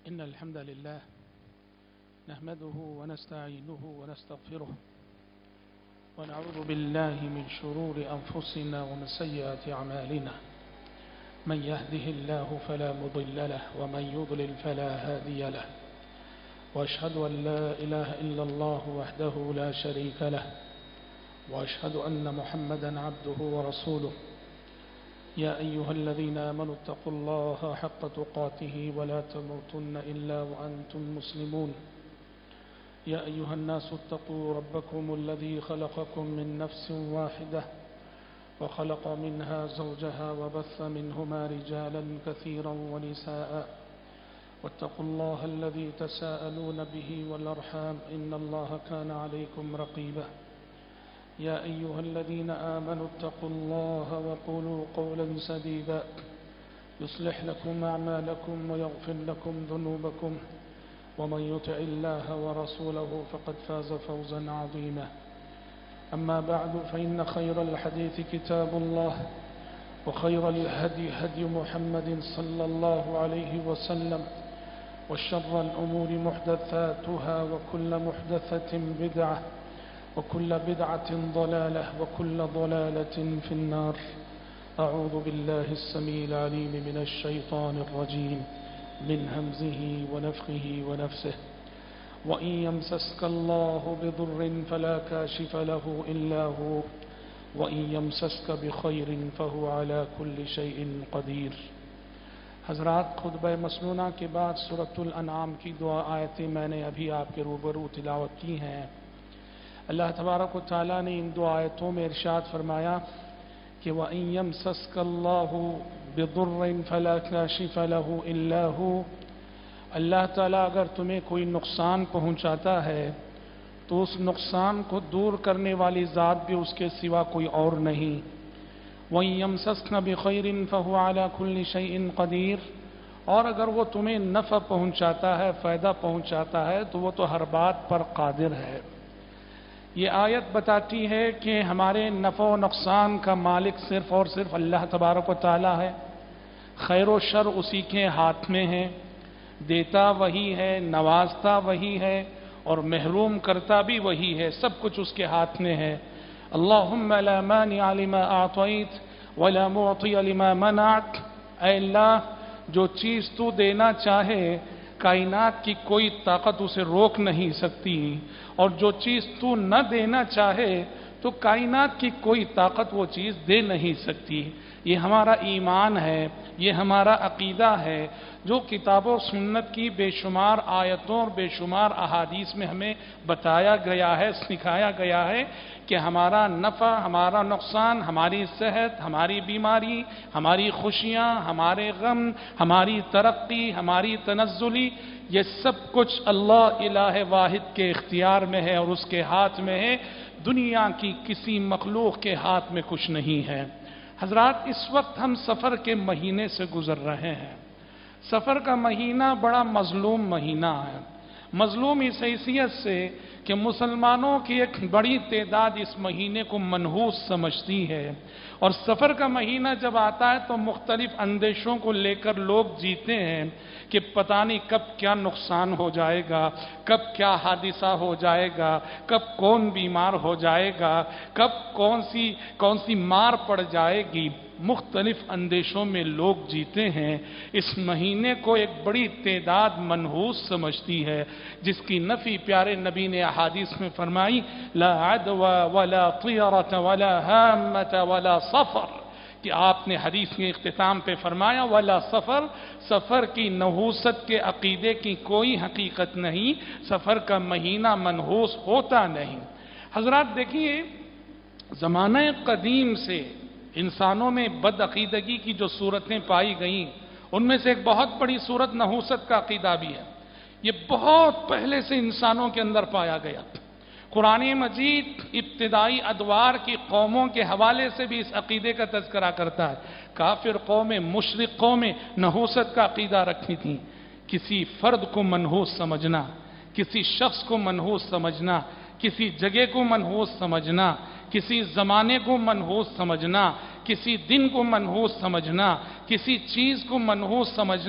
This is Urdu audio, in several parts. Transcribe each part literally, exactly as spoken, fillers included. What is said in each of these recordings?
إن الحمد لله نحمده ونستعينه ونستغفره ونعوذ بالله من شرور أنفسنا ومن سيئات أعمالنا من يهده الله فلا مضل له ومن يضلل فلا هادي له وأشهد أن لا إله إلا الله وحده لا شريك له وأشهد أن محمدا عبده ورسوله يا أيها الذين آمنوا اتقوا الله حق تقاته ولا تموتن إلا وأنتم مسلمون يا أيها الناس اتقوا ربكم الذي خلقكم من نفس واحدة وخلق منها زوجها وبث منهما رجالا كثيرا ونساء واتقوا الله الذي تساءلون به والأرحام إن الله كان عليكم رقيبا يا أيها الذين آمنوا اتقوا الله وقولوا قولا سديدا يصلح لكم أعمالكم ويغفر لكم ذنوبكم ومن يطع الله ورسوله فقد فاز فوزا عظيما أما بعد فإن خير الحديث كتاب الله وخير الهدي هدي محمد صلى الله عليه وسلم وشر الأمور محدثاتها وكل محدثة بدعة وكل بدعة ضلالة وكل ضلالة في النار أعوذ بالله السميع العليم من الشيطان الرجيم من همزه ونفخه ونفسه وإن يمسسك الله بضر فلا كاشف له إلا هو وإن يمسسك بخير فهو على كل شيء قدير. حضرات، خطبہ مسنونہ کے بعد سورۃ الانعام کی دعا آیتیں میں نے ابھی آپ کے روبرو تلاوت کی ہیں. اللہ تبارک و تعالیٰ نے ان دو آیتوں میں ارشاد فرمایا کہ وَإِن يَمْسَسْكَ اللَّهُ بِضُرٍّ فَلَا كَاشِفَ لَهُ إِلَّا هُوَ. اللہ تعالیٰ اگر تمہیں کوئی نقصان پہنچاتا ہے تو اس نقصان کو دور کرنے والی ذات بھی اس کے سوا کوئی اور نہیں. وَإِن يَمْسَسْكَ بِخَيْرٍ فَهُوَ عَلَى كُلِّ شَيْءٍ قَدِيرٌ. اور اگر وہ تمہیں نفع پہنچاتا ہے، فائدہ پہنچاتا ہے، تو وہ تو ہر بات پر قادر ہے. یہ آیت بتاتی ہے کہ ہمارے نفع و نقصان کا مالک صرف اور صرف اللہ تبارک و تعالی ہے. خیر و شر اسی کے ہاتھ میں ہے. دیتا وہی ہے، نوازتا وہی ہے، اور محروم کرتا بھی وہی ہے. سب کچھ اس کے ہاتھ میں ہے. اللہم لا مانع لما اعطیت ولا معطی لما منعت. اے اللہ، جو چیز تو دینا چاہے کائنات کی کوئی طاقت اسے روک نہیں سکتی، اور جو چیز تو نہ دینا چاہے تو کائنات کی کوئی طاقت وہ چیز دے نہیں سکتی. یہ ہمارا ایمان ہے، یہ ہمارا عقیدہ ہے، جو کتاب و سنت کی بے شمار آیتوں اور بے شمار احادیث میں ہمیں بتایا گیا ہے، سکھایا گیا ہے کہ ہمارا نفع، ہمارا نقصان، ہماری صحت، ہماری بیماری، ہماری خوشیاں، ہمارے غم، ہماری ترقی، ہماری تنزلی، یہ سب کچھ اللہ الہ واحد کے اختیار میں ہے اور اس کے ہاتھ میں ہے. دنیا کی کسی مخلوق کے ہاتھ میں کچھ نہیں ہے. حضرات، اس وقت ہم سفر کے مہینے سے گزر رہے ہیں. سفر کا مہینہ بڑا مظلوم مہینہ ہے. مظلوم اس حیثیت سے کہ مسلمانوں کی ایک بڑی تعداد اس مہینے کو منحوس سمجھتی ہے، اور سفر کا مہینہ جب آتا ہے تو مختلف اندیشوں کو لے کر لوگ جیتے ہیں کہ پتہ نہیں کب کیا نقصان ہو جائے گا، کب کیا حادثہ ہو جائے گا، کب کون بیمار ہو جائے گا، کب کون سی کون سی مار پڑ جائے گی. مختلف اندیشوں میں لوگ جیتے ہیں. اس مہینے کو ایک بڑی تعداد منحوس سمجھتی ہے، جس کی نفی پیارے نبی نے احادیث میں فرمائی: لا عدوى ولا طیرة ولا ہامة ولا سفر. کہ آپ نے حدیث کے اختتام پہ فرمایا ولا سفر. سفر کی نحوست کے عقیدے کی کوئی حقیقت نہیں. سفر کا مہینہ منحوس ہوتا نہیں. حضرات دیکھیے، زمانہ قدیم سے انسانوں میں بد عقیدگی کی جو صورتیں پائی گئیں، ان میں سے ایک بہت بڑی صورت نحوست کا عقیدہ بھی ہے. یہ بہت پہلے سے انسانوں کے اندر پایا گیا. قرآن مجید ابتدائی ادوار کی قوموں کے حوالے سے بھی اس عقیدے کا تذکرہ کرتا ہے. کافر قومیں، مشرک قومیں نحوست کا عقیدہ رکھتی تھیں. کسی فرد کو منحوس سمجھنا، کسی شخص کو منحوس سمجھنا، کسی جگہ کو منحوس سمجھنا، کسی زمانے کو منحوس سمجھنا، کسی دن کو منحوس سمجھنا، کسی چیز کو منحوس سمجھنا،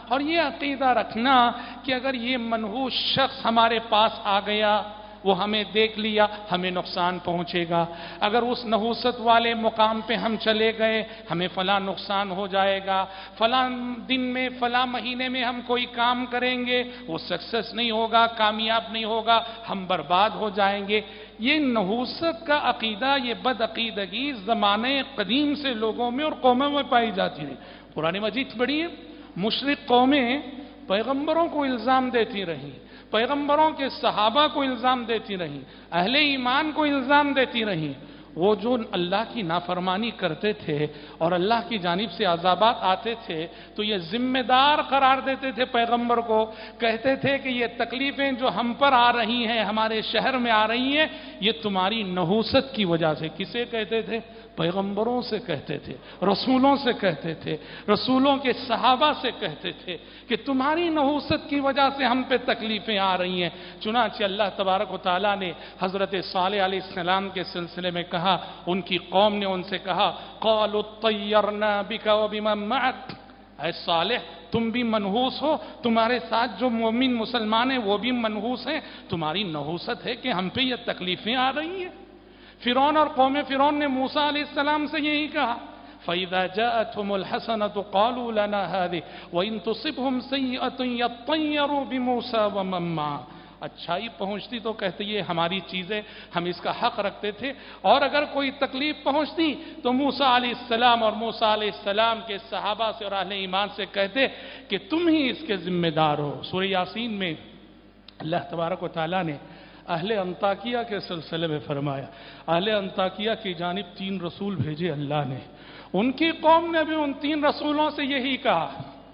اور یہ عقیدہ رکھنا کہ اگر یہ منحوس شخص ہمارے پاس آ گیا، وہ ہمیں دیکھ لیا، ہمیں نقصان پہنچے گا، اگر اس نحوست والے مقام پہ ہم چلے گئے ہمیں فلاں نقصان ہو جائے گا، فلاں دن میں فلاں مہینے میں ہم کوئی کام کریں گے وہ سکسس نہیں ہوگا، کامیاب نہیں ہوگا، ہم برباد ہو جائیں گے۔ یہ نحوست کا عقیدہ، یہ بد عقیدگی زمانے قدیم سے لوگوں میں اور قوموں میں پائی جاتی رہی۔ قرآن مجید پڑھیے، مشرک قومیں پیغمبروں کو الزام دیتی رہیں، پیغمبروں کے صحابہ کو الزام دیتی رہیں، اہل ایمان کو الزام دیتی رہیں، وہ جو اللہ کی نافرمانی کرتے تھے اور اللہ کی جانب سے عذابات آتے تھے تو یہ ذمہ دار قرار دیتے تھے پیغمبر کو، کہتے تھے کہ یہ تکلیفیں جو ہم پر آ رہی ہیں، ہمارے شہر میں آ رہی ہیں، یہ تمہاری نحوست کی وجہ سے۔ کسے کہتے تھے؟ پیغمبروں سے کہتے تھے، رسولوں سے کہتے تھے، رسولوں کے صحابہ سے کہتے تھے کہ تمہاری نحوست کی وجہ سے ہم پہ تکلیفیں آ رہی ہیں۔ چنانچہ اللہ تبارک و تعالیٰ نے حضرت صالح علیہ السلام کے سلسلے میں کہا، ان کی قوم نے ان سے کہا قَالُوا اطَّيَّرْنَا بِكَ وَبِمَن مَّعَكَ، اے صالح تم بھی منحوس ہو، تمہارے ساتھ جو مومن مسلمان ہیں وہ بھی منحوس ہیں، تمہاری نحوست ہے کہ ہم پہ یہ تکلیفیں آ رہی ہیں۔ فرعون اور قوم فرعون نے موسیٰ علیہ السلام سے یہی کہا، فَإِذَا جَاءَتْهُمُ الْحَسَنَةُ قَالُوا لَنَا هَذِهِ وَإِن تُصِبْهُمْ سَيِّئَةٌ يَطَّيَّرُوا بِمُوسَىٰ وَمَن مَّعَهُ، اچھائی پہنچتی تو کہتے یہ ہماری چیزیں، ہم اس کا حق رکھتے تھے، اور اگر کوئی تکلیف پہنچتی تو موسیٰ علیہ السلام اور موسیٰ علیہ السلام کے صحابہ سے اور اہل ایمان سے کہتے کہ تم ہی اس کے ذمہ دار ہو۔ سورہ یاسین میں اللہ تبارک و تعالیٰ نے اہل انطاکیہ کے سلسلے میں فرمایا، اہل انطاکیہ کی جانب تین رسول بھیجے اللہ نے، ان کی قوم نے بھی ان تین رسولوں سے یہی کہا،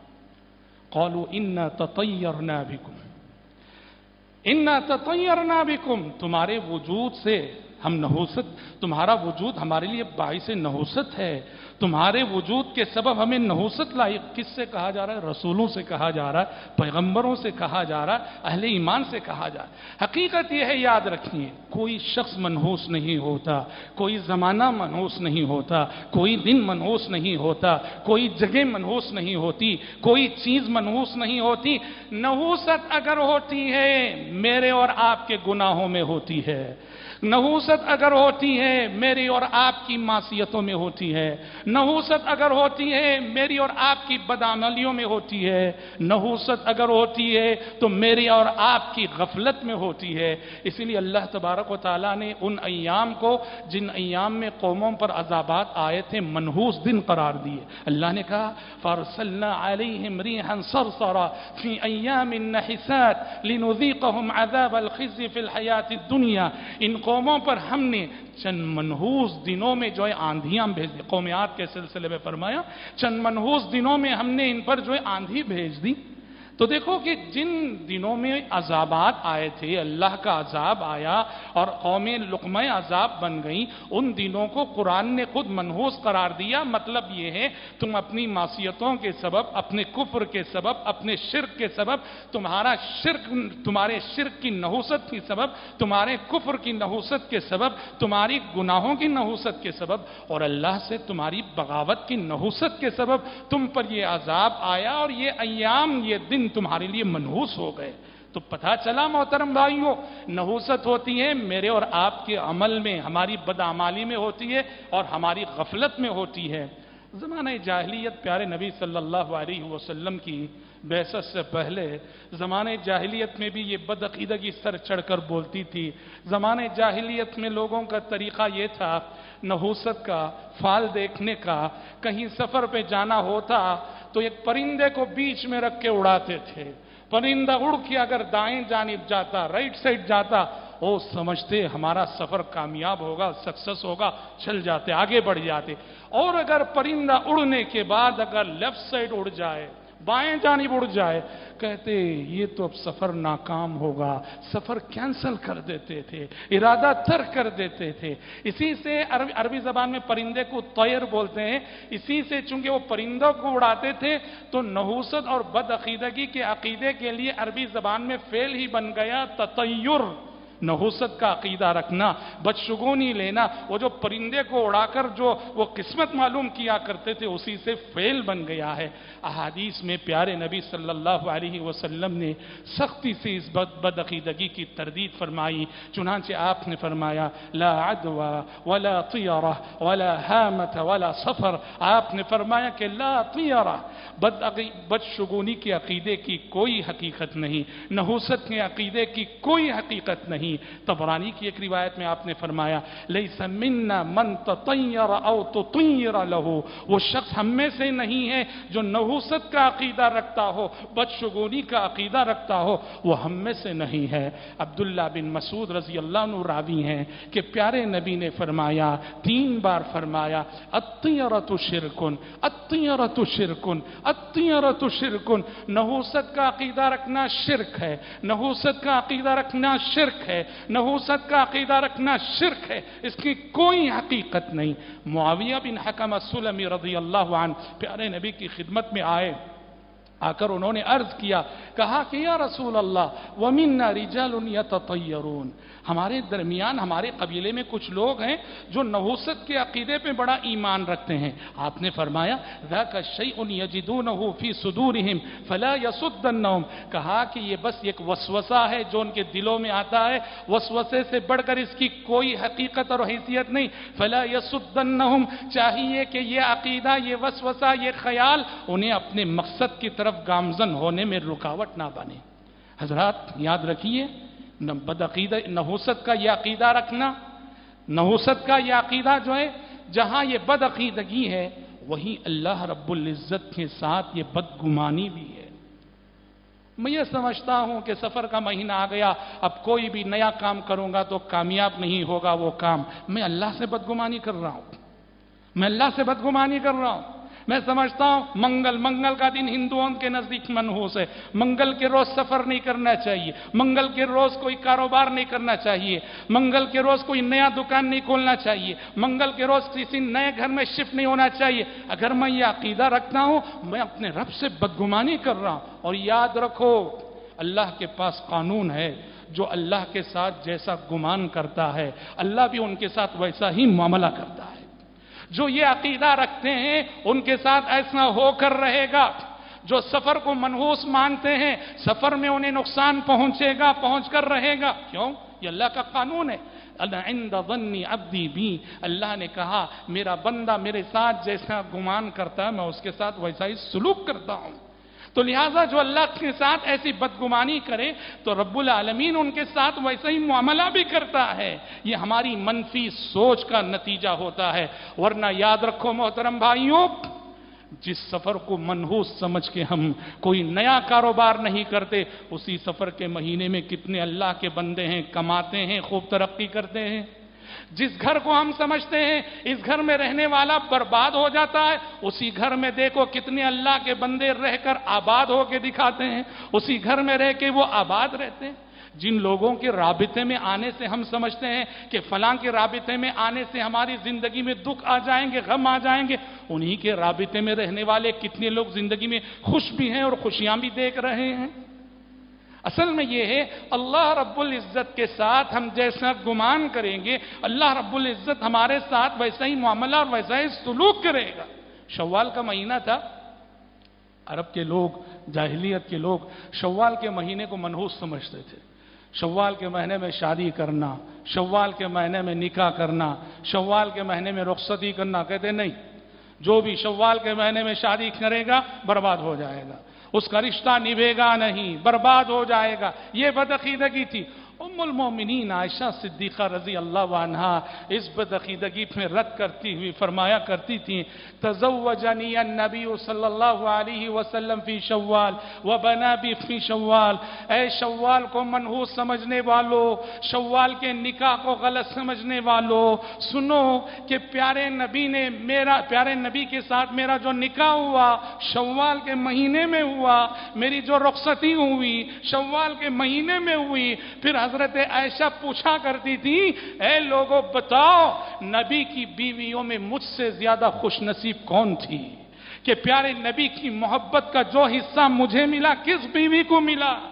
قالوا انا تطیرنا بکم، انا تطیرنا بکم، تمہارے وجود سے ہم نحوست، تمہارا وجود ہمارے لیے باعث نحوست ہے، تمہارے وجود کے سبب ہمیں نحوست لائق۔ کس سے کہا جا رہا ہے؟ رسولوں سے کہا جا رہا ہے، پیغمبروں سے کہا جا رہا ہے، اہل ایمان سے کہا جا رہا ہے۔ حقیقت یہ ہے، یاد رکھیے، کوئی شخص منحوس نہیں ہوتا، کوئی زمانہ منحوس نہیں ہوتا، کوئی دن منحوس نہیں ہوتا، کوئی جگہ منحوس نہیں ہوتی، کوئی چیز منحوس نہیں ہوتی۔ نحوست اگر ہوتی ہے میرے اور آپ کے گناہوں میں ہوتی ہے، نحوست اگر ہوتی ہے میری اور آپ کی معصیتوں میں ہوتی ہے، نحوست اگر ہوتی ہے میری اور آپ کی بدعملیوں میں ہوتی ہے، نحوست اگر ہوتی ہے تو میری اور آپ کی غفلت میں ہوتی ہے۔ اسی لیے اللہ تبارک و تعالیٰ نے ان ایام کو جن ایام میں قوموں پر عذابات آئے تھے منحوس دن قرار دیے۔ اللہ نے کہا فَأَرْسَلْنَا عَلَيْهِمْ رِيحًا صَرْصَرًا فِي أَيَّامٍ نَحِسَاتٍ لِنُذِيقَهُمْ عَذَابَ الْخِزْيِ فِي الْحَيَاةِ الدُّنْيَا، ان قوموں پر ہم نے چند منحوس دنوں میں جو ہے آندھیاں بھیج دی۔ قوم عاد کے سلسلے میں فرمایا چند منحوس دنوں میں ہم نے ان پر جو ہے آندھی بھیج دی۔ تو دیکھو کہ جن دنوں میں عذابات آئے تھے، اللہ کا عذاب آیا اور قومیں لقمہ عذاب بن گئیں، ان دنوں کو قرآن نے خود منحوس قرار دیا۔ مطلب یہ ہے تم اپنی معصیتوں کے سبب، اپنے کفر کے سبب، اپنے شرک کے سبب، تمہارا شرک، تمہارے شرک کی نحوست کی سبب، تمہارے کفر کی نحوست کے سبب، تمہاری گناہوں کی نحوست کے سبب اور اللہ سے تمہاری بغاوت کی نحوست کے سبب تم پر یہ عذاب آیا اور یہ ایام، یہ دن تمہارے لیے منحوس ہو گئے۔ تو پتہ چلا محترم بھائیوں، نحوست ہوتی ہے میرے اور آپ کے عمل میں، ہماری بدعمالی میں ہوتی ہے اور ہماری غفلت میں ہوتی ہے۔ زمانہ جاہلیت پیارے نبی صلی اللہ علیہ وسلم کی بعثت سے پہلے زمانہ جاہلیت میں بھی یہ بدعقیدگی سر چڑھ کر بولتی تھی۔ زمانہ جاہلیت میں لوگوں کا طریقہ یہ تھا نحوست کا، فال دیکھنے کا، کہیں سفر پہ جانا ہوتا تو ایک پرندے کو بیچ میں رکھ کے اڑاتے تھے۔ پرندہ اڑ کے اگر دائیں جانب جاتا، رائٹ سائڈ جاتا، وہ سمجھتے ہمارا سفر کامیاب ہوگا، سکسس ہوگا، چل جاتے، آگے بڑھ جاتے۔ اور اگر پرندہ اڑنے کے بعد اگر لیفٹ سائڈ اڑ جائے، بائیں جانب اڑ جائے، کہتے یہ تو اب سفر ناکام ہوگا، سفر کینسل کر دیتے تھے، ارادہ ترک کر دیتے تھے۔ اسی سے عربی, عربی زبان میں پرندے کو طیر بولتے ہیں۔ اسی سے چونکہ وہ پرندوں کو اڑاتے تھے تو نحوست اور بد عقیدگی کے عقیدے کے لیے عربی زبان میں فعل ہی بن گیا تطیر۔ नहुसत का अकीदा रखना, बदशुगूनी लेना, वो जो परिंदे को उड़ाकर जो वो किस्मत मालूम किया करते थे उसी से फेल बन गया है। अहादीस में प्यारे नबी सल्लल्लाहु अलैहि वसल्लम ने सख्ती से इस बद बदअकीदगी की तरदीद फरमाई। चुनांचे आपने फरमाया ला अदवा वला तियरा वला हामत वला सफर, आपने फरमाया कि ला तियरा, बद बदशुगूनी के अकीदे की कोई हकीकत नहीं, नहुसत के अकीदे की कोई हकीकत नहीं। तबरानी की एक रिवायत में आपने फरमाया लैसा मिन्ना मन ततय्यर औ तुतय्यर लहू, वो शख्स हम में से नहीं है जो नहुसत का अकीदा रखता हो, बदशुगूनी का अकीदा रखता हो, वो हम में से नहीं है। अब्दुल्ला बिन मसूद रजी अल्लाह अन्हु रावी हैं कि प्यारे नबी ने फरमाया, तीन बार फरमाया अत्तियरतु शिरकुन, अत्तियरतु शिरकुन, अत्तियरतु शिरकुन, नहुसत का अकीदा रखना शिरक है, नहुसत का अकीदा रखना शिरक है, नहुसत का अकीदा रखना शिरक है, इसकी कोई हकीकत नहीं। मुआविया बिन हकम अस्सुलमी रज़ी अल्लाहु अन्हु प्यारे नबी की खिदमत में आए, आकर उन्होंने अर्ज किया, कहा कि या रसूल अल्लाह वमिन्ना रिजालुन यततय्यरून, हमारे दरमियान हमारे कबीले में कुछ लोग हैं जो नहुसत के अकीदे पे बड़ा ईमान रखते हैं। आपने फरमाया ज़ाका शैउन यजिदूनहु फी सुदूरिहिम फला यसुद्दन्नहुम, कहा कि ये बस एक वसवसा है जो उनके दिलों में आता है, वसवसे से बढ़कर इसकी कोई हकीकत और हैसियत नहीं। फला यसुद्दन्नहुम, चाहिए कि ये अकीदा, ये वसवसा, ये ख्याल उन्हें अपने मकसद की तरफ गामजन होने में रुकावट ना बने। हजरात याद रखिए, न बदअकीदा नहुसत का यह अकीदा रखना, नहुसत का यह अकीदा जो है, जहां ये बदअकीदगी है वहीं अल्लाह रब्बुल इज्जत के साथ ये बदगुमानी भी है। मैं ये समझता हूं कि सफर का महीना आ गया, अब कोई भी नया काम करूंगा तो कामयाब नहीं होगा वो काम, मैं अल्लाह से बदगुमानी कर रहा हूं, मैं अल्लाह से बदगुमानी कर रहा हूं। मैं समझता हूं मंगल, मंगल का दिन हिंदुओं के नजदीक मनहूस है, मंगल के रोज सफर नहीं करना चाहिए, मंगल के रोज कोई कारोबार नहीं करना चाहिए, मंगल के रोज कोई नया दुकान नहीं खोलना चाहिए, मंगल के रोज किसी नए घर में शिफ्ट नहीं होना चाहिए। अगर मैं ये अकीदा रखता हूं मैं अपने रब से बदगुमानी कर रहा हूं। और याद रखो अल्लाह के पास कानून है, जो अल्लाह के साथ जैसा गुमान करता है अल्लाह भी उनके साथ वैसा ही मामला करता है। जो ये अकीदा रखते हैं उनके साथ ऐसा होकर रहेगा, जो सफर को मनहूस मानते हैं सफर में उन्हें नुकसान पहुंचेगा, पहुंच कर रहेगा। क्यों? ये अल्लाह का कानून है। इंदा ज़न्नी अब्दी भी, अल्लाह ने कहा मेरा बंदा मेरे साथ जैसा गुमान करता है मैं उसके साथ वैसा ही सुलूक करता हूं। तो लिहाजा जो अल्लाह के साथ ऐसी बदगुमानी करे तो रब्बुल आलमीन उनके साथ वैसा ही मामला भी करता है। ये हमारी मनफी सोच का नतीजा होता है। वरना याद रखो मोहतरम भाइयों, जिस सफर को मनहूस समझ के हम कोई नया कारोबार नहीं करते, उसी सफर के महीने में कितने अल्लाह के बंदे हैं, कमाते हैं, खूब तरक्की करते हैं। जिस घर को हम समझते हैं इस घर में रहने वाला बर्बाद हो जाता है, उसी घर में देखो कितने अल्लाह के बंदे रहकर आबाद होके दिखाते हैं, उसी घर में रह के वो आबाद रहते हैं। जिन लोगों के राबिते में आने से हम समझते हैं कि फलां के राबिते में आने से हमारी जिंदगी में दुख आ जाएंगे, गम आ जाएंगे, उन्हीं के राबिते में रहने वाले कितने लोग जिंदगी में खुश भी हैं और खुशियां भी देख रहे हैं। असल में यह है अल्लाह रब्बुल इज्जत के साथ हम जैसा गुमान करेंगे अल्लाह रब्बुल इज्जत हमारे साथ वैसा ही मामला और वैसा ही सुलूक करेगा। शव्वाल का महीना था, अरब के लोग, जाहिलियत के लोग शव्वाल के महीने को मनहूस समझते थे। शव्वाल के महीने में शादी करना, शव्वाल के महीने में निकाह करना, शव्वाल के महीने में रुखसती करना, कहते नहीं, जो भी शव्वाल के महीने में शादी करेगा बर्बाद हो जाएगा, उसका रिश्ता निभेगा नहीं, बर्बाद हो जाएगा। ये बदअकीदगी थी। उम्मुल मोमिनीन आयशा सिद्दीक़ा रज़ी अल्लाह अन्हा इस बदअकीदगी में रद्द करती हुई फरमाया करती थी, तज़व्वजनी अन्नबी सल्लल्लाहु अलैहि वसल्लम फी शव्वाल व बना बी फी शव्वाल। ऐ शव्वाल को मनहूस समझने वालों, शव्वाल के निकाह को गलत समझने वालों, सुनो कि प्यारे नबी ने मेरा प्यारे नबी के साथ मेरा जो निकाह हुआ शव्वाल के महीने में हुआ, मेरी जो रुखसती हुई शव्वाल के महीने में हुई। फिर हजरत आयशा पूछा करती थी, ऐ लोगों बताओ नबी की बीवियों में मुझसे ज्यादा खुशनसीब कौन थी कि प्यारे नबी की मोहब्बत का जो हिस्सा मुझे मिला किस बीवी को मिला?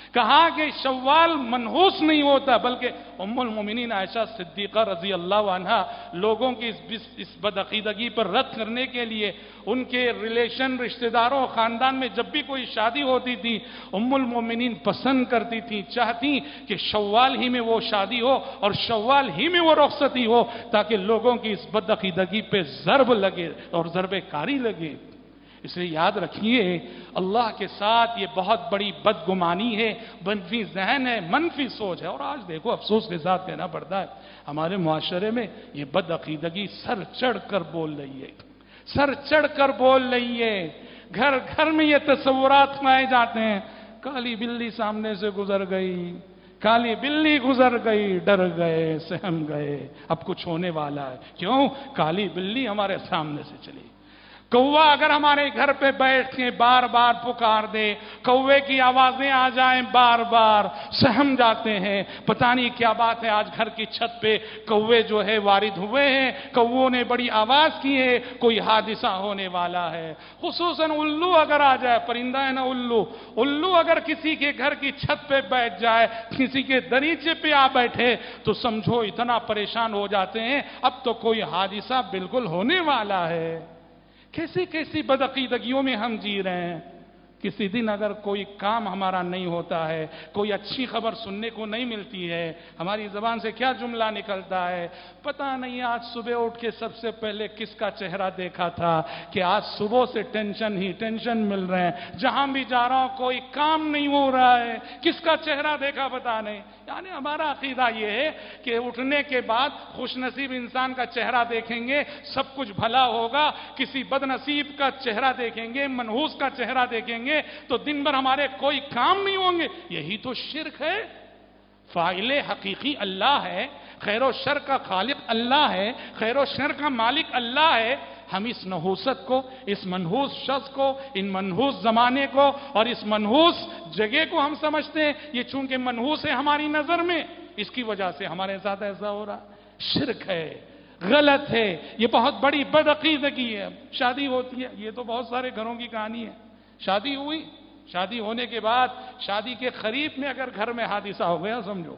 کہا کہ شوال منحوس نہیں ہوتا، بلکہ ام المومنین عائشہ صدیقہ رضی اللہ عنہا لوگوں کی اس اس بدعقیدگی پر رد کرنے کے لیے ان کے ریلیشن رشتہ داروں خاندان میں جب بھی کوئی شادی ہوتی تھی، ام المومنین پسند کرتی تھی، چاہتی کہ شوال ہی میں وہ شادی ہو اور شوال ہی میں وہ رخصتی ہو، تاکہ لوگوں کی اس بدعقیدگی پہ ضرب لگے اور ضرب کاری لگے۔ اس لیے یاد رکھیے اللہ کے ساتھ یہ بہت بڑی بدگمانی ہے، منفی ذہن ہے، منفی سوچ ہے۔ اور آج دیکھو افسوس کے ساتھ کہنا پڑتا ہے ہمارے معاشرے میں یہ بدعقیدگی سر چڑھ کر بول رہی ہے، سر چڑھ کر بول رہی ہے۔ گھر گھر میں یہ تصورات پائے جاتے ہیں، کالی بلی سامنے سے گزر گئی، کالی بلی گزر گئی، ڈر گئے، سہم گئے، اب کچھ ہونے والا ہے۔ کیوں؟ کالی بلی ہمارے سامنے سے چلی۔ کوا اگر ہمارے گھر پہ بیٹھ کے بار بار پکار دے، کوے کی آوازیں آ جائیں بار بار، سہم جاتے ہیں، پتہ نہیں کیا بات ہے، آج گھر کی چھت پہ کوے جو ہے وارد ہوئے ہیں، کووں نے بڑی آواز کی ہے، کوئی حادثہ ہونے والا ہے۔ خصوصاً الو اگر آ جائے، پرندہ ہے نا الو، الو اگر کسی کے گھر کی چھت پہ بیٹھ جائے، کسی کے دریچے پہ آ بیٹھے تو سمجھو اتنا پریشان ہو جاتے ہیں، اب تو کوئی حادثہ بالکل ہونے والا ہے۔ کیسی کیسی بدعقیدگیوں میں ہم جی رہے ہیں۔ کسی دن اگر کوئی کام ہمارا نہیں ہوتا ہے، کوئی اچھی خبر سننے کو نہیں ملتی ہے، ہماری زبان سے کیا جملہ نکلتا ہے؟ پتہ نہیں آج صبح اٹھ کے سب سے پہلے کس کا چہرہ دیکھا تھا کہ آج صبح سے ٹینشن ہی ٹینشن مل رہے ہیں، جہاں بھی جا رہا ہوں کوئی کام نہیں ہو رہا ہے، کس کا چہرہ دیکھا پتہ نہیں۔ یعنی ہمارا عقیدہ یہ ہے کہ اٹھنے کے بعد خوش نصیب انسان کا چہرہ دیکھیں گے سب کچھ بھلا ہوگا، کسی بد نصیب کا چہرہ دیکھیں گے، منحوس کا چہرہ دیکھیں گے تو دن بھر ہمارے کوئی کام نہیں ہوں گے۔ یہی تو شرک ہے۔ فاعل حقیقی اللہ ہے، خیر و شر کا خالق اللہ ہے، خیر و شر کا مالک اللہ ہے۔ ہم اس نحوست کو، اس منحوس شخص کو، ان منحوس زمانے کو اور اس منحوس جگہ کو ہم سمجھتے ہیں یہ چونکہ منحوس ہے ہماری نظر میں، اس کی وجہ سے ہمارے ساتھ ایسا ہو رہا۔ شرک ہے، غلط ہے، یہ بہت بڑی بدعقیدگی ہے۔ شادی ہوتی ہے، یہ تو بہت سارے گھروں کی کہانی ہے۔ شادی ہوئی، شادی ہونے کے بعد شادی کے قریب میں اگر گھر میں حادثہ ہو گیا، سمجھو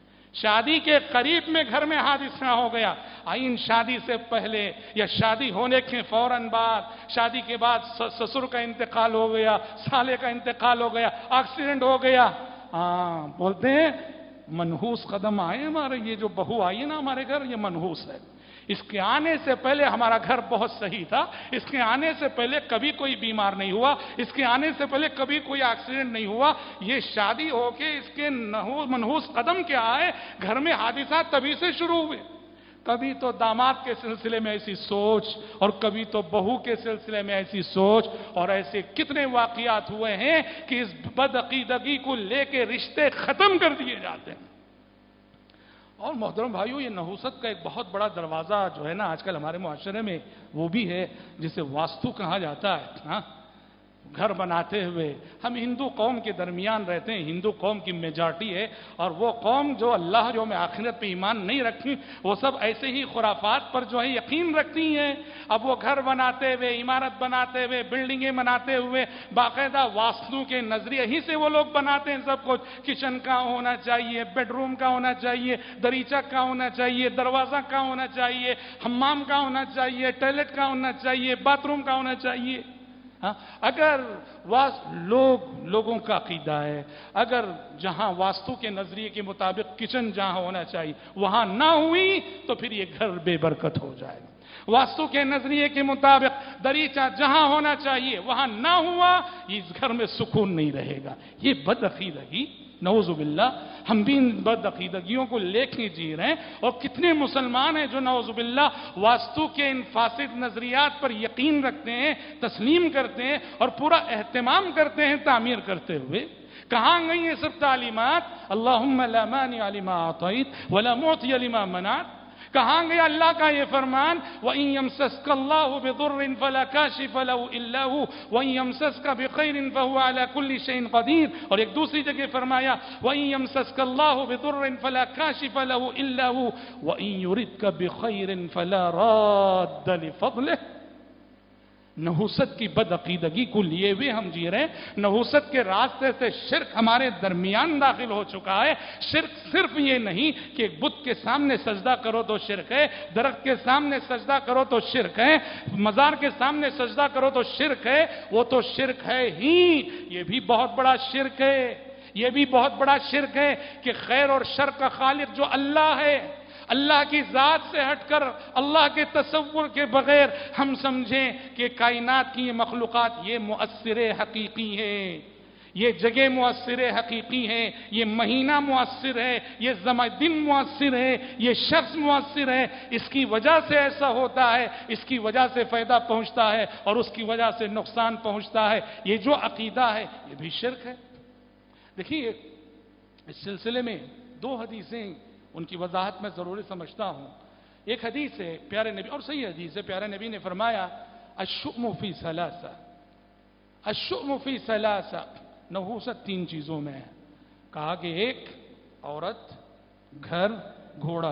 شادی کے قریب میں گھر میں حادثہ ہو گیا، آئین شادی سے پہلے یا شادی ہونے کے فوراً بعد، شادی کے بعد سسر کا انتقال ہو گیا، سالے کا انتقال ہو گیا، ایکسیڈنٹ ہو گیا، ہاں بولتے ہیں منحوس قدم آئے ہمارے، یہ جو بہو آئی ہے نا ہمارے گھر یہ منحوس ہے۔ اس کے آنے سے پہلے ہمارا گھر بہت صحیح تھا، اس کے آنے سے پہلے کبھی کوئی بیمار نہیں ہوا، اس کے آنے سے پہلے کبھی کوئی ایکسیڈنٹ نہیں ہوا۔ یہ شادی ہو کے اس کے منحوس قدم کیا آئے، گھر میں حادثات تبھی سے شروع ہوئے۔ کبھی تو داماد کے سلسلے میں ایسی سوچ اور کبھی تو بہو کے سلسلے میں ایسی سوچ، اور ایسے کتنے واقعات ہوئے ہیں کہ اس بدعقیدگی کو لے کے رشتے ختم کر دیے جاتے ہیں۔ اور محترم بھائیو، یہ نحوست کا ایک بہت بڑا دروازہ جو ہے نا آج کل ہمارے معاشرے میں وہ بھی ہے جسے واستو کہا جاتا ہے۔ ہاں گھر بناتے ہوئے ہم ہندو قوم کے درمیان رہتے ہیں، ہندو قوم کی میجارٹی ہے، اور وہ قوم جو اللہ جو میں آخرت پہ ایمان نہیں رکھتی وہ سب ایسے ہی خرافات پر جو ہے یقین رکھتی ہیں۔ اب وہ گھر بناتے ہوئے، عمارت بناتے ہوئے، بلڈنگیں بناتے ہوئے باقاعدہ واستو کے نظریے ہی سے وہ لوگ بناتے ہیں سب کچھ، کچن کا ہونا چاہیے، بیڈ روم کا ہونا چاہیے، دریچہ کا ہونا چاہیے، دروازہ کا ہونا چاہیے، حمام کا ہونا چاہیے، ٹوائلٹ کا ہونا چاہیے، باتھ روم کا ہونا چاہیے۔ ہاں اگر لوگ لوگوں کا عقیدہ ہے اگر جہاں واستو کے نظریے کے مطابق کچن جہاں ہونا چاہیے وہاں نہ ہوئی تو پھر یہ گھر بے برکت ہو جائے گا۔ واستو کے نظریے کے مطابق دریچہ جہاں ہونا چاہیے وہاں نہ ہوا، اس گھر میں سکون نہیں رہے گا۔ یہ بدعقیدگی، نعوذ باللہ، ہم بھی ان بدعقیدگیوں کو لے کے جی رہے ہیں، اور کتنے مسلمان ہیں جو نعوذ باللہ واستو کے ان فاسد نظریات پر یقین رکھتے ہیں، تسلیم کرتے ہیں اور پورا اہتمام کرتے ہیں تعمیر کرتے ہوئے۔ کہاں گئی یہ سب تعلیمات؟ اللہم لا مانع لما اعطیت ولا معطی لما منعت۔ کہاں گیا اللہ کا یہ فرمان؟ وَإِن يَمْسَسْكَ اللَّهُ بِضُرٍّ فَلَا كَاشِفَ لَهُ إِلَّا هُوَ وَإِن يَمْسَسْكَ بِخَيْرٍ فَهُوَ عَلَى كُلِّ شَيْءٍ قَدِيرٌ۔ اور ایک دوسری جگہ فرمایا وَإِن يَمْسَسْكَ اللَّهُ بِضُرٍّ فَلَا كَاشِفَ لَهُ إِلَّا هُوَ وَإِن يُرِدْكَ بِخَيْرٍ فَلَا رَادَّ لِفَضْلِهِ۔ نحوست کی بدعقیدگی کو لیے ہوئے ہم جی رہے ہیں۔ نحوست کے راستے سے شرک ہمارے درمیان داخل ہو چکا ہے۔ شرک صرف یہ نہیں کہ ایک بت کے سامنے سجدہ کرو تو شرک ہے، درخت کے سامنے سجدہ کرو تو شرک ہے، مزار کے سامنے سجدہ کرو تو شرک ہے، وہ تو شرک ہے ہی، یہ بھی بہت بڑا شرک ہے، یہ بھی بہت بڑا شرک ہے کہ خیر اور شر کا خالق جو اللہ ہے، اللہ کی ذات سے ہٹ کر اللہ کے تصور کے بغیر ہم سمجھیں کہ کائنات کی یہ مخلوقات یہ مؤثر حقیقی ہے، یہ جگہ مؤثر حقیقی ہے، یہ مہینہ مؤثر ہے، یہ دن مؤثر ہے، یہ شخص مؤثر ہے، اس کی وجہ سے ایسا ہوتا ہے، اس کی وجہ سے فائدہ پہنچتا ہے اور اس کی وجہ سے نقصان پہنچتا ہے، یہ جو عقیدہ ہے یہ بھی شرک ہے۔ دیکھیے اس سلسلے میں دو حدیثیں ان کی وضاحت میں ضروری سمجھتا ہوں۔ ایک حدیث ہے پیارے نبی، اور صحیح حدیث ہے، پیارے نبی نے فرمایا الشؤم فی ثلاثہ، الشؤم فی ثلاثہ، نحوست تین چیزوں میں ہے۔ کہا کہ ایک عورت، گھر، گھوڑا۔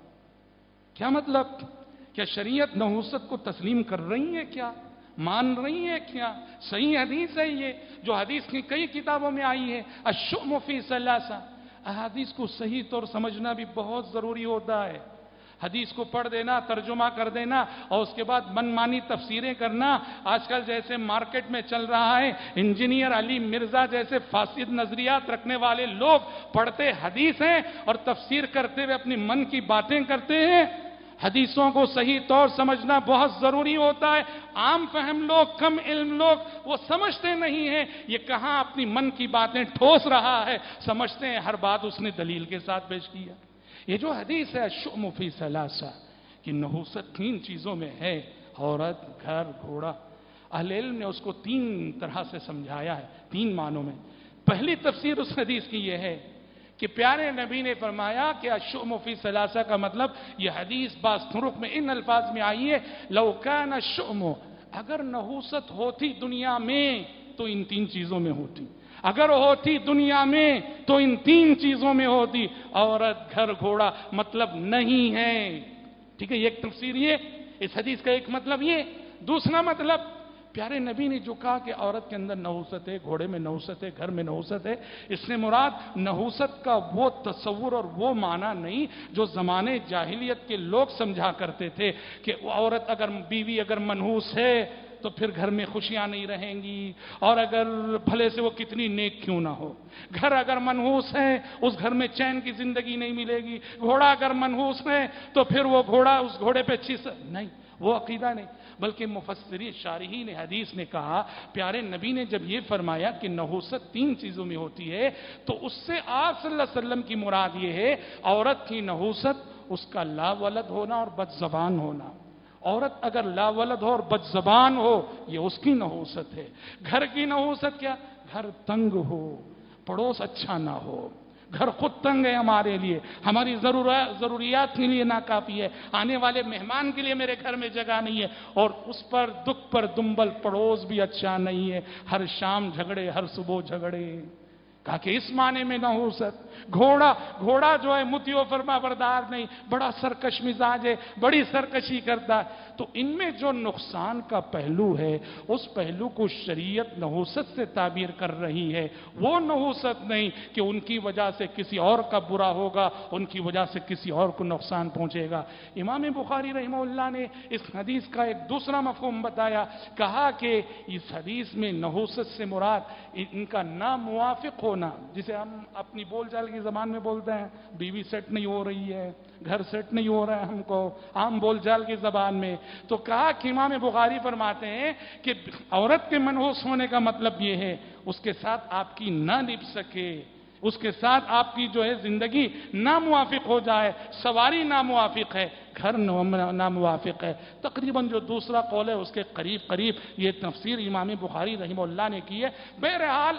کیا مطلب؟ کیا شریعت نحوست کو تسلیم کر رہی ہے؟ کیا مان رہی ہے؟ کیا صحیح حدیث ہے یہ، جو حدیث کی کئی کتابوں میں آئی ہے، الشؤم فی ثلاثہ۔ احادیث کو صحیح طور سمجھنا بھی بہت ضروری ہوتا ہے۔ حدیث کو پڑھ دینا، ترجمہ کر دینا اور اس کے بعد من مانی تفسیریں کرنا، آج کل جیسے مارکیٹ میں چل رہا ہے، انجینئر علی مرزا جیسے فاسد نظریات رکھنے والے لوگ پڑھتے حدیث ہیں اور تفسیر کرتے ہوئے اپنی من کی باتیں کرتے ہیں۔ حدیثوں کو صحیح طور سمجھنا بہت ضروری ہوتا ہے۔ عام فہم لوگ، کم علم لوگ وہ سمجھتے نہیں ہیں یہ کہاں اپنی من کی باتیں ٹھوس رہا ہے، سمجھتے ہیں ہر بات اس نے دلیل کے ساتھ پیش کیا۔ یہ جو حدیث ہے الشؤم فی ثلاثہ کہ نحوست تین چیزوں میں ہے، عورت، گھر، گھوڑا، اہل علم نے اس کو تین طرح سے سمجھایا ہے، تین معنوں میں۔ پہلی تفسیر اس حدیث کی یہ ہے کہ پیارے نبی نے فرمایا کہ الشؤم فی ثلاثہ کا مطلب، یہ حدیث بعض طرق میں ان الفاظ میں آئی ہے، لو کان الشؤم، اگر نحوست ہوتی دنیا میں تو ان تین چیزوں میں ہوتی، اگر ہوتی دنیا میں تو ان تین چیزوں میں ہوتی، عورت، گھر، گھوڑا، مطلب نہیں ہے۔ ٹھیک ہے، ایک تفسیر یہ، اس حدیث کا ایک مطلب یہ۔ دوسرا مطلب، پیارے نبی نے جو کہا کہ عورت کے اندر نحوست ہے، گھوڑے میں نحوست ہے، گھر میں نحوست ہے، اس نے مراد نحوست کا وہ تصور اور وہ معنی نہیں جو زمانے جاہلیت کے لوگ سمجھا کرتے تھے کہ عورت اگر بیوی اگر منحوس ہے تو پھر گھر میں خوشیاں نہیں رہیں گی، اور اگر بھلے سے وہ کتنی نیک کیوں نہ ہو، گھر اگر منحوس ہے اس گھر میں چین کی زندگی نہیں ملے گی، گھوڑا اگر منحوس ہے تو پھر وہ گھوڑا اس گھوڑے پہ اچھی سے نہیں، وہ عقیدہ نہیں۔ بلکہ مفسرین شارحین حدیث نے کہا پیارے نبی نے جب یہ فرمایا کہ نحوست تین چیزوں میں ہوتی ہے تو اس سے آپ صلی اللہ علیہ وسلم کی مراد یہ ہے عورت کی نحوست اس کا لا ولد ہونا اور بد زبان ہونا۔ عورت اگر لا ولد ہو اور بد زبان ہو یہ اس کی نحوست ہے۔ گھر کی نحوست کیا؟ گھر تنگ ہو، پڑوس اچھا نہ ہو، گھر خود تنگ ہے ہمارے لیے، ہماری ضروریات کے لیے ناکافی ہے، آنے والے مہمان کے لیے میرے گھر میں جگہ نہیں ہے، اور اس پر دکھ پر دنبل پڑوس بھی اچھا نہیں ہے، ہر شام جھگڑے، ہر صبح جھگڑے۔ کہا کہ اس معنی میں نحوست۔ گھوڑا گھوڑا جو ہے مطیع و فرما بردار نہیں، بڑا سرکش مزاج ہے، بڑی سرکشی کرتا ہے، تو ان میں جو نقصان کا پہلو ہے اس پہلو کو شریعت نحوست سے تعبیر کر رہی ہے، وہ نحوست نہیں کہ ان کی وجہ سے کسی اور کا برا ہوگا، ان کی وجہ سے کسی اور کو نقصان پہنچے گا۔ امام بخاری رحمہ اللہ نے اس حدیث کا ایک دوسرا مفہوم بتایا، کہا کہ اس حدیث میں نحوست سے مراد ان کا ناموافق ہونا، جسے ہم اپنی بول چال کی زبان میں بولتے ہیں، بیوی سیٹ نہیں ہو رہی ہے، گھر سیٹ نہیں ہو رہا ہے، ہم کو عام بول چال کی زبان میں، تو کہا کہ امام بخاری فرماتے ہیں کہ عورت کے منحوس ہونے کا مطلب یہ ہے اس کے ساتھ آپ کی نہ نبھ سکے، اس کے ساتھ آپ کی جو ہے زندگی ناموافق ہو جائے، سواری ناموافق ہے، گھر ناموافق ہے۔ تقریباً جو دوسرا قول ہے اس کے قریب قریب یہ تفسیر امام بخاری رحمہ اللہ نے کی ہے۔ بہرحال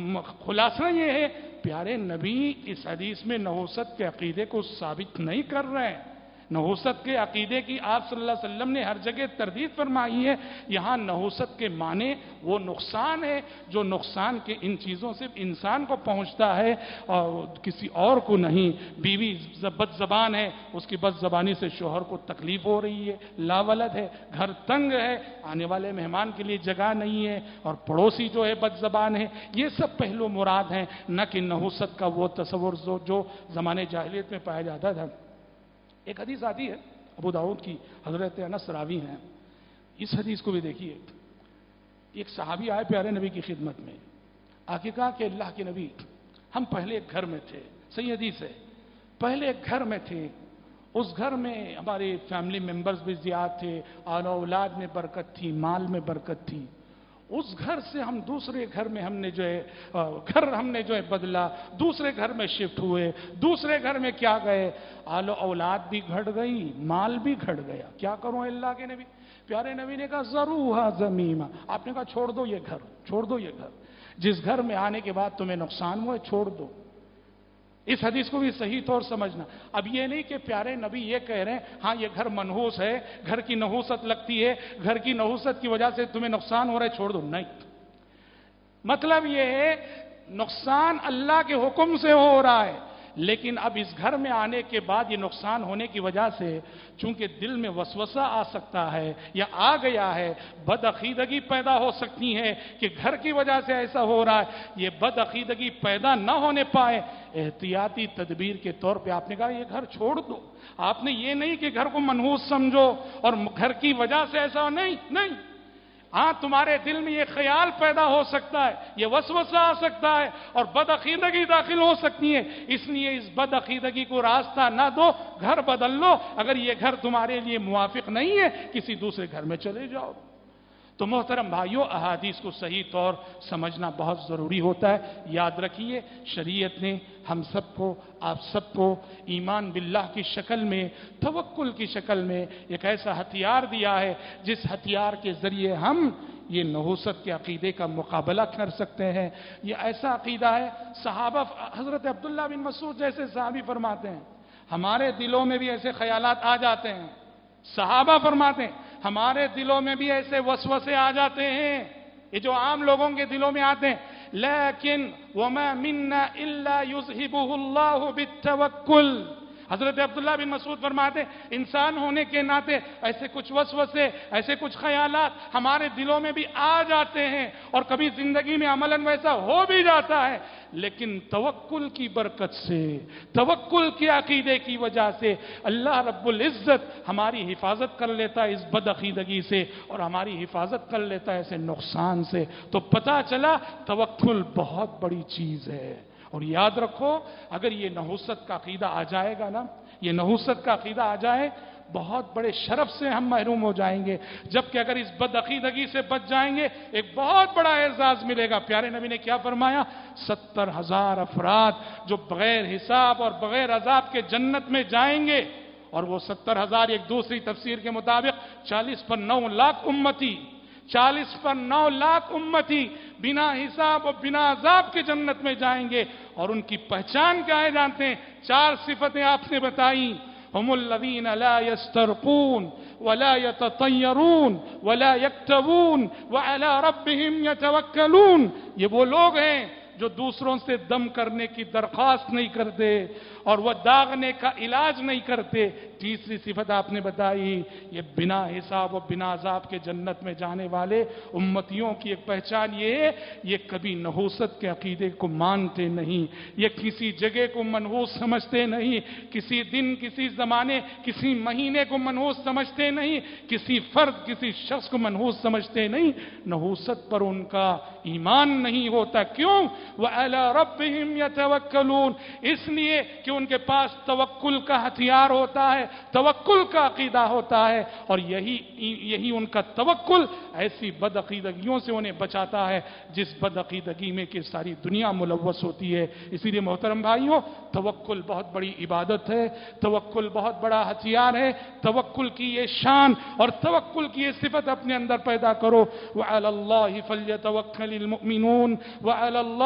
خلاصہ یہ ہے پیارے نبی اس حدیث میں نحوست کے عقیدے کو ثابت نہیں کر رہے ہیں، نحوست کے عقیدے کی آپ صلی اللہ علیہ وسلم نے ہر جگہ تردید فرمائی ہے. یہاں نحوست کے معنی وہ نقصان ہے جو نقصان کے ان چیزوں سے انسان کو پہنچتا ہے اور کسی اور کو نہیں. بیوی بد زبان ہے، اس کی بد زبانی سے شوہر کو تکلیف ہو رہی ہے، لاولد ہے، گھر تنگ ہے، آنے والے مہمان کے لیے جگہ نہیں ہے، اور پڑوسی جو ہے بد زبان ہے. یہ سب پہلو مراد ہیں، نہ کہ نحوست کا وہ تصور جو زمانے جاہلیت میں پایا جاتا تھا. ایک حدیث آتی ہے ابو داؤد کی، حضرت انس راوی ہیں. اس حدیث کو بھی دیکھیے. ایک صحابی آئے پیارے نبی کی خدمت میں، آ کے کہا کہ اللہ کے نبی، ہم پہلے ایک گھر میں تھے. صحیح حدیث ہے. پہلے ایک گھر میں تھے، اس گھر میں ہمارے فیملی ممبرز بھی زیادہ تھے، اور اولاد میں برکت تھی، مال میں برکت تھی. اس گھر سے ہم دوسرے گھر میں ہم نے جو ہے گھر ہم نے جو ہے بدلا، دوسرے گھر میں شفٹ ہوئے. دوسرے گھر میں کیا گئے، آل و اولاد بھی گھٹ گئی، مال بھی گھٹ گیا. کیا کروں اللہ کے نبی؟ پیارے نبی نے کہا ذروہا ذمیما. آپ نے کہا چھوڑ دو یہ گھر، چھوڑ دو یہ گھر. جس گھر میں آنے کے بعد تمہیں نقصان ہوا چھوڑ دو. اس حدیث کو بھی صحیح طور سمجھنا. اب یہ نہیں کہ پیارے نبی یہ کہہ رہے ہیں ہاں یہ گھر منحوس ہے، گھر کی نحوست لگتی ہے، گھر کی نحوست کی وجہ سے تمہیں نقصان ہو رہا ہے چھوڑ دو. نہیں، مطلب یہ ہے نقصان اللہ کے حکم سے ہو رہا ہے، لیکن اب اس گھر میں آنے کے بعد یہ نقصان ہونے کی وجہ سے چونکہ دل میں وسوسہ آ سکتا ہے یا آ گیا ہے، بد عقیدگی پیدا ہو سکتی ہے کہ گھر کی وجہ سے ایسا ہو رہا ہے. یہ بد عقیدگی پیدا نہ ہونے پائے، احتیاطی تدبیر کے طور پہ آپ نے کہا یہ گھر چھوڑ دو. آپ نے یہ نہیں کہ گھر کو منحوس سمجھو اور گھر کی وجہ سے ایسا ہو، نہیں نہیں. ہاں تمہارے دل میں یہ خیال پیدا ہو سکتا ہے، یہ وسوسہ آ سکتا ہے اور بد عقیدگی داخل ہو سکتی ہے، اس لیے اس بد عقیدگی کو راستہ نہ دو، گھر بدل لو. اگر یہ گھر تمہارے لیے موافق نہیں ہے کسی دوسرے گھر میں چلے جاؤ. تو محترم بھائیوں، احادیث کو صحیح طور سمجھنا بہت ضروری ہوتا ہے. یاد رکھیے شریعت نے ہم سب کو، آپ سب کو ایمان باللہ کی شکل میں، توکل کی شکل میں ایک ایسا ہتھیار دیا ہے جس ہتھیار کے ذریعے ہم یہ نحوست کے عقیدے کا مقابلہ کر سکتے ہیں. یہ ایسا عقیدہ ہے، صحابہ حضرت عبداللہ بن مسعود جیسے صحابی فرماتے ہیں ہمارے دلوں میں بھی ایسے خیالات آ جاتے ہیں. صحابہ فرماتے ہیں ہمارے دلوں میں بھی ایسے وسوسے آ جاتے ہیں، یہ جو عام لوگوں کے دلوں میں آتے ہیں. لیکن وما منا الا یذہبہ اللہ بالتوکل. حضرت عبداللہ بن مسعود فرماتے ہیں انسان ہونے کے ناطے ایسے کچھ وسوسے، ایسے کچھ خیالات ہمارے دلوں میں بھی آ جاتے ہیں اور کبھی زندگی میں عملاً ویسا ہو بھی جاتا ہے، لیکن توکل کی برکت سے، توکل کے عقیدے کی وجہ سے اللہ رب العزت ہماری حفاظت کر لیتا ہے اس بد عقیدگی سے اور ہماری حفاظت کر لیتا ہے ایسے نقصان سے. تو پتہ چلا توکل بہت بڑی چیز ہے. اور یاد رکھو اگر یہ نحوست کا عقیدہ آ جائے گا نا، یہ نحوست کا عقیدہ آ جائے، بہت بڑے شرف سے ہم محروم ہو جائیں گے. جبکہ اگر اس بد عقیدگی سے بچ جائیں گے ایک بہت بڑا اعزاز ملے گا. پیارے نبی نے کیا فرمایا؟ ستر ہزار افراد جو بغیر حساب اور بغیر عذاب کے جنت میں جائیں گے، اور وہ ستر ہزار ایک دوسری تفسیر کے مطابق چالیس پر نو لاکھ امتی، چالیس پر نو لاکھ امتی بنا حساب اور بنا عذاب کے جنت میں جائیں گے. اور ان کی پہچان کیا ہے جانتے ہیں؟ چار صفتیں آپ نے بتائیں. هم الذين لا يسترقون ولا يتطيرون ولا يكتوون وعلى ربهم يتوكلون. یہ وہ لوگ ہیں جو دوسروں سے دم کرنے کی درخواست نہیں کرتے اور وہ داغنے کا علاج نہیں کرتے. تیسری صفت آپ نے بتائی یہ بنا حساب و بنا عذاب کے جنت میں جانے والے امتیوں کی ایک پہچان یہ ہے یہ کبھی نحوست کے عقیدے کو مانتے نہیں، یہ کسی جگہ کو منحوس سمجھتے نہیں، کسی دن، کسی زمانے، کسی مہینے کو منحوس سمجھتے نہیں، کسی فرد، کسی شخص کو منحوس سمجھتے نہیں. نحوست پر ان کا ایمان نہیں ہوتا. کیوں؟ وَعَلَىٰ رَبِّهِمْ يَتَوَكَّلُونَ. اس لیے کہ ان کے پاس توکل کا ہتھیار ہوتا ہے، توکل کا عقیدہ ہوتا ہے، اور یہی یہی ان کا توکل ایسی بد عقیدگیوں سے انہیں بچاتا ہے جس بد عقیدگی میں کہ ساری دنیا ملوث ہوتی ہے. اسی لیے محترم بھائیوں، توکل بہت بڑی عبادت ہے، توکل بہت بڑا ہتھیار ہے. توکل کی یہ شان اور توکل کی یہ صفت اپنے اندر پیدا کرو. وَعَلَى اللَّهِ فَلْيَتَوَكَّلِ الْمُؤْمِنُونَ وَعَلَى اللَّهِ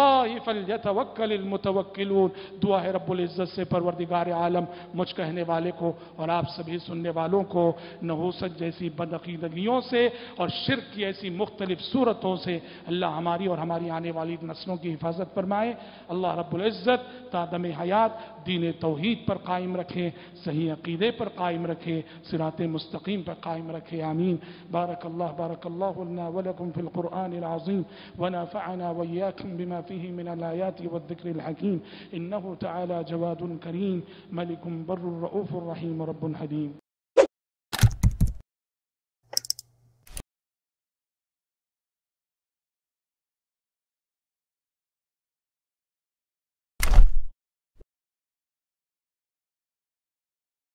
اللہ فلیتوکل المتوکلون۔ دعا ہے رب العزت سے پروردگار عالم مجھ کہنے والے کو اور آپ سبھی سننے والوں کو نحوست جیسی بدعقیدگیوں سے اور شرک کی ایسی مختلف صورتوں سے اللہ ہماری اور ہماری آنے والی نسلوں کی حفاظت فرمائے۔ اللہ رب العزت تا دم حیات دین توحید پر قائم رکھے، صحیح عقیدے پر قائم رکھے، صراط مستقیم پر قائم رکھے، آمین۔ بارک اللہ بارک اللہ لنا ولکم فی القرآن العظیم ونفعنا وإياكم بما فيه من الآيات والذكر الحكيم إنه تعالى جواد كريم ملك بر رؤوف رحيم رب حليم۔